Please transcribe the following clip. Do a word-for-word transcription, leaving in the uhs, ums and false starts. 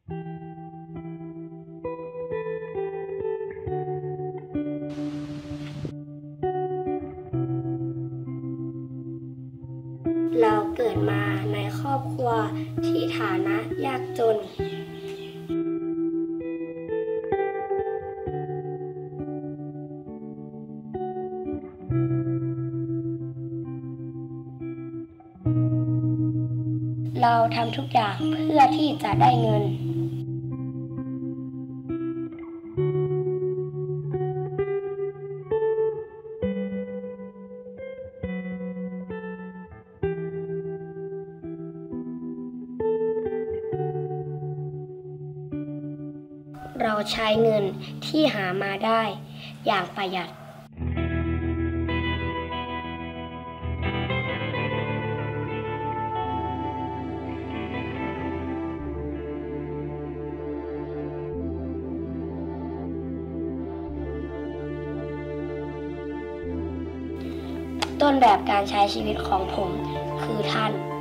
เราเกิดมาในครอบครัวที่ฐานะยากจนเราทำทุกอย่างเพื่อที่จะได้เงินเราใช้เงินที่หามาได้อย่างประหยัดต้นแบบการใช้ชีวิตของผมคือท่าน